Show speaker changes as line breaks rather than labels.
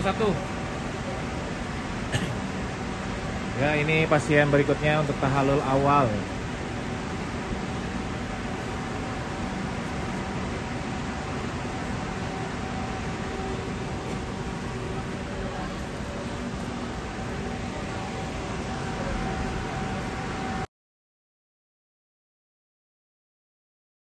satu-satu. Ya, ini pasien berikutnya untuk tahallul awal.